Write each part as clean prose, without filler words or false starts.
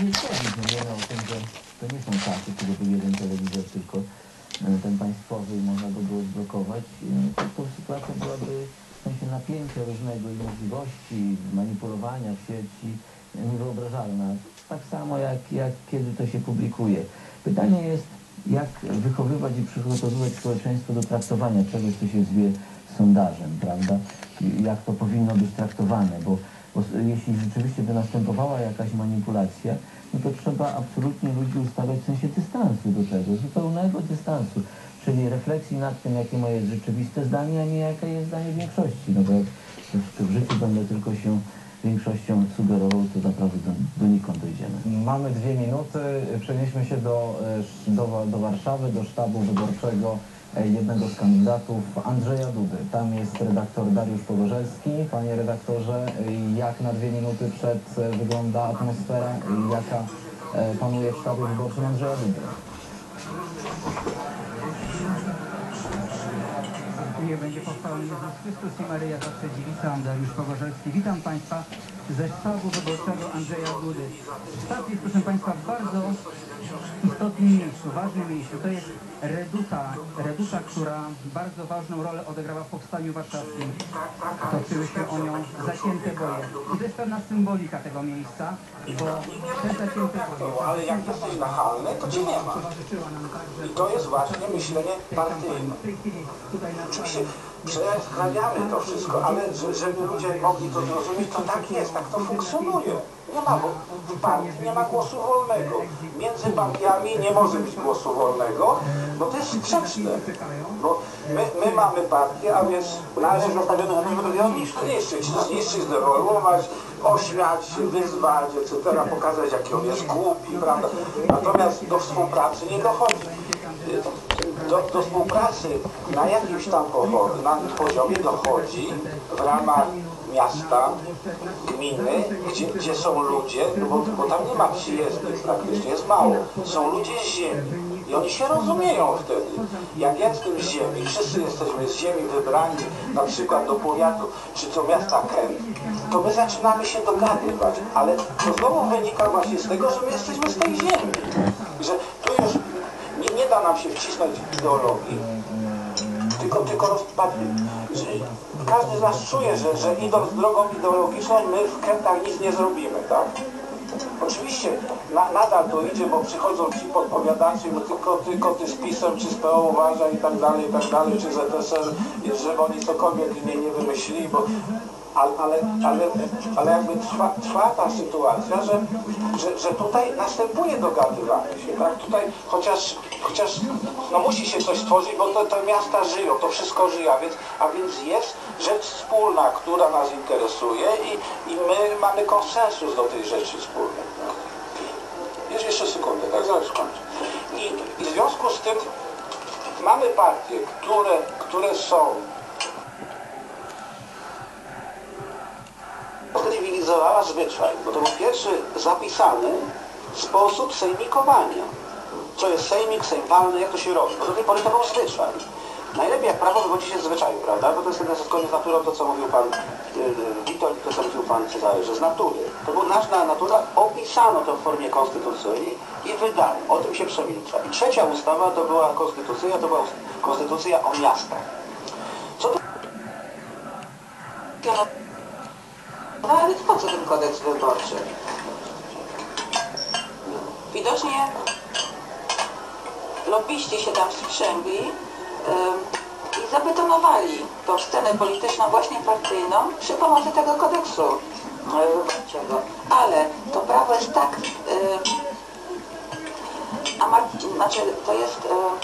nie zgodzić. No wiemy o tym, że to nie są czasy, kiedy był jeden telewizor, tylko ten państwowy i można go było zblokować. To sytuacja byłaby w sensie napięcia różnego i możliwości manipulowania w sieci niewyobrażalna. Tak samo jak kiedy to się publikuje. Pytanie jest, jak wychowywać i przygotowywać społeczeństwo do traktowania czegoś, co się zwie sondażem, prawda? Jak to powinno być traktowane, bo jeśli rzeczywiście by następowała jakaś manipulacja, no to trzeba absolutnie ludzi ustawiać w sensie dystansu do tego, zupełnego dystansu, czyli refleksji nad tym, jakie moje jest rzeczywiste zdanie, a nie jakie jest zdanie większości. No bo jak w życiu będę tylko się większością sugerował, to naprawdę donikąd dojdziemy. Mamy 2 minuty, przenieśmy się do Warszawy, do sztabu wyborczego jednego z kandydatów, Andrzeja Dudy. Tam jest redaktor Dariusz Pogorzelski. Panie redaktorze, jak na 2 minuty przed wygląda atmosfera, jaka panuje w sztabie wyborczym Andrzeja Dudy? Będzie pochwalony Jezus Chrystus i Maryja Zawsze Dziewica. Dariusz Pogorzelski. Witam Państwa ze sztabu wyborczego Andrzeja Dudy. Sztab jest, proszę Państwa, w bardzo istotnym miejscu, ważnym miejscu. To jest Reduta, która bardzo ważną rolę odegrała w powstaniu warszawskim. Toczyły się o nią zacięte boje. I to jest pewna symbolika tego miejsca, bo te zacięte boje... Ale jak jesteś nachalny, to cię nie ma. I to jest właśnie myślenie partyjne. Oczywiście przekrawiamy to wszystko, ale żeby ludzie mogli to zrozumieć, to tak jest, tak to funkcjonuje. Nie ma w partii, nie ma głosu wolnego. Między partiami nie może być głosu wolnego, bo to jest sprzeczne. Bo my mamy partię, a więc należy nastawiony na to, żeby ją zniszczyć, zdewaluować, ośmiać się, wyzwać, etc., pokazać, jaki on jest głupi, prawda? Natomiast do współpracy nie dochodzi. Do współpracy na jakimś tam poziomie dochodzi w ramach miasta, gminy, gdzie są ludzie, bo tam nie ma przyjezdnych praktycznie, jest mało. Są ludzie z ziemi i oni się rozumieją wtedy. Jak ja jestem z ziemi, wszyscy jesteśmy z ziemi wybrani, na przykład do powiatu czy do miasta Kęt, to my zaczynamy się dogadywać, ale to znowu wynika właśnie z tego, że my jesteśmy z tej ziemi, że tu już nie da nam się wcisnąć ideologii, tylko rozpadnie. Każdy z nas czuje, że idąc drogą ideologiczną, my w Kętach nic nie zrobimy, tak? Oczywiście nadal to idzie, bo przychodzą ci podpowiadacze, bo tylko ty z PiS-em, czy z PO uważaj i tak dalej, czy ZSL, żeby oni cokolwiek nie wymyślili, bo ale jakby trwa ta sytuacja, że tutaj następuje dogadywanie się, tak? Tutaj chociaż no musi się coś stworzyć, bo te miasta żyją, to wszystko żyje, a więc jest rzecz wspólna, która nas interesuje i my mamy konsensus do tej rzeczy wspólnej. Tak? Jeszcze sekundę, tak? Zaraz skończę. I w związku z tym mamy partie, które są cywilizowała zwyczaj, bo to był pierwszy zapisany sposób sejmikowania. Co jest sejmik, sejm walny, jak to się robi? Bo do tej pory to był zwyczaj. Najlepiej jak prawo wywodzi się z zwyczaju, prawda? Bo to jest jeden zgodnie z naturą, to co mówił pan Witold, to co mówił pan Cezary, że z natury. To była nasza natura, opisano to w formie konstytucji i wydano. O tym się przemilcza. I trzecia ustawa to była konstytucja o miastach. Co to? No ale po co ten kodeks wyborczy? Widocznie lobbyści się tam sprzęgli i zabetonowali tą scenę polityczną, właśnie partyjną, przy pomocy tego kodeksu wyborczego. Ale to prawo jest tak, to jest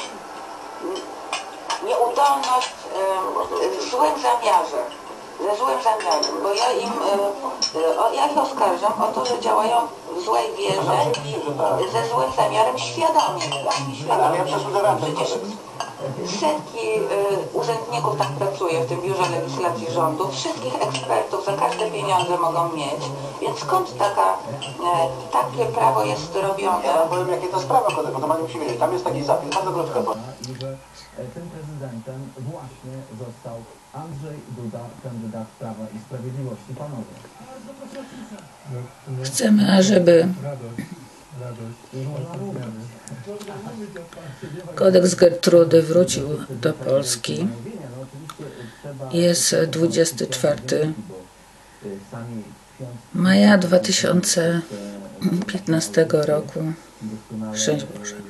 nieudolność w złym zamiarze. Ze złym zamiarem, bo ja ich oskarżam o to, że działają w złej wierze, ze złym zamiarem świadomie. Przecież setki urzędników tak pracuje w tym Biurze Legislacji Rządu, wszystkich ekspertów za każde pieniądze mogą mieć, więc skąd takie prawo jest robione? Ja powiem, jakie to sprawa, bo to pani musi wiedzieć, tam jest taki zapis, bardzo krótko. Tym prezydentem właśnie został Andrzej Duda, kandydat Prawa i Sprawiedliwości. Panowie. Chcemy, żeby Kodeks Gertrudy wrócił do Polski. Jest 24 maja 2015 roku. Szczęść Boże.